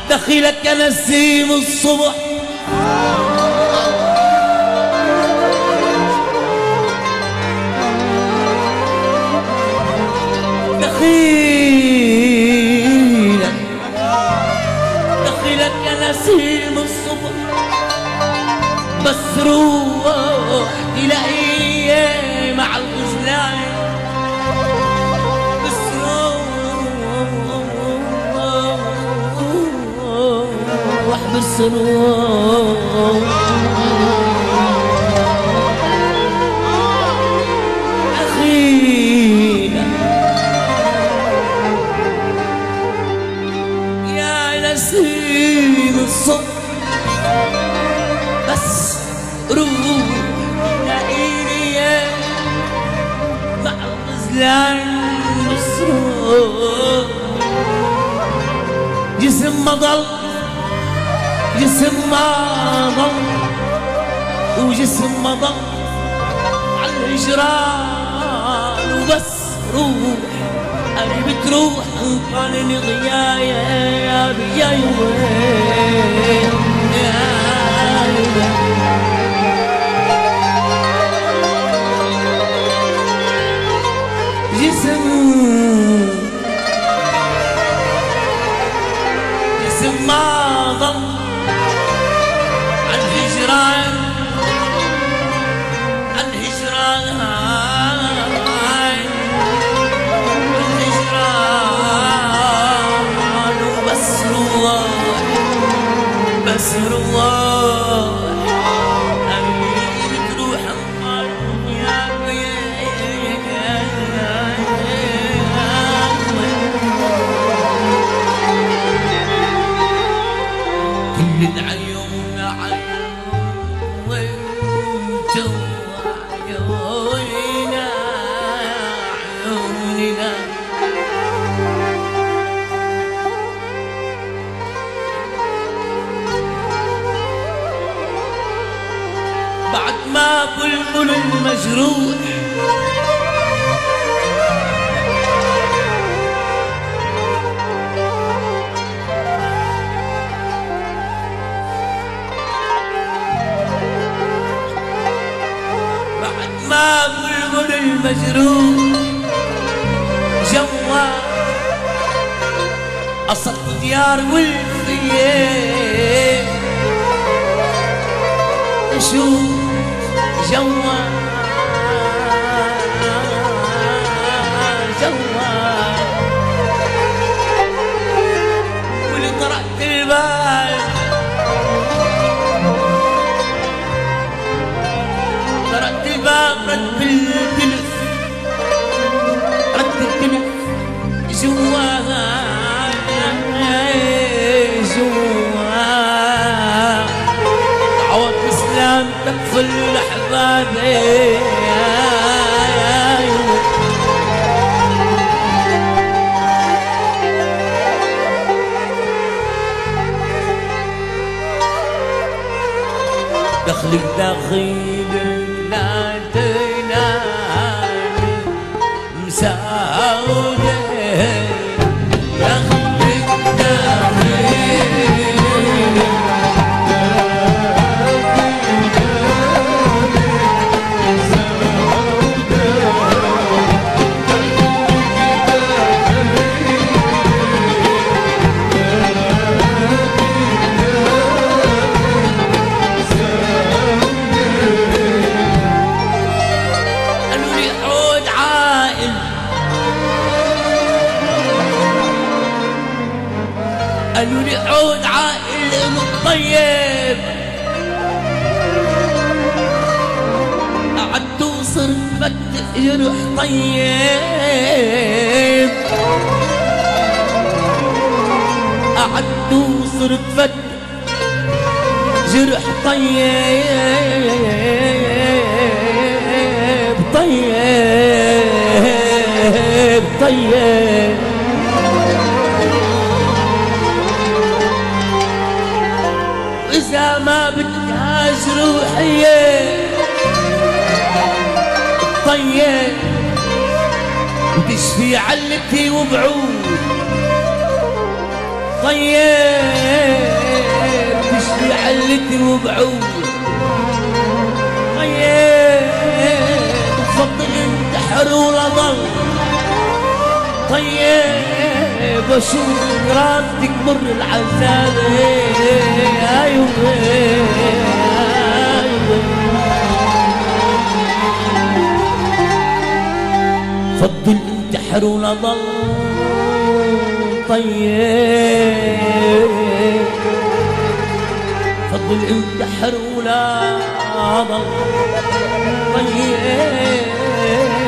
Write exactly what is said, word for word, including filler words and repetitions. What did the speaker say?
دخيلك يا نسيم الصبح دخيلك دخيلك يا نسيم الصبح بس روح تلاقيه مع الغزلان بس روح بس روح أخينا يا نسيم الصبح بس روح لاقيني مع الغزلان بس روح جسم ما ضل جسم ما ضل وجسم ما ضل على الهجران وبس روح قريب تروح انطالني غيايا يا بياي وين يا جسم جسم ما ضل الهجران الهجران الهجران وبس روح بس روح أمين تروح يا كل العيون عيوننا عيوننا بعد ما بلبل المجروح ما بلبل المجروح جوا قصد ديار والخيام شوف جوا جوا واللي طرقت البال طرقت الباب رد بالتلف رد التلف جواها جواها عوض اسلام تقفل احبابي دخلك دخيلك لا تنامي مساودة دخلك دخيلك قالوا لي عود عائل مطيب قعدت وصرت فتح جرح طيب قعدت وصرت فتح جرح طيب طيب طيب إذا ما بدهاش روحية طيب وتشفي علتي وبعود طيب حلتي وبعود طيب بفضل انتحر ولا ضل طيب اشوف راسك مر العذاب ايوه ايوه فضل انتحر ولا ضل طيب فضل انتحر ولا ضل طيب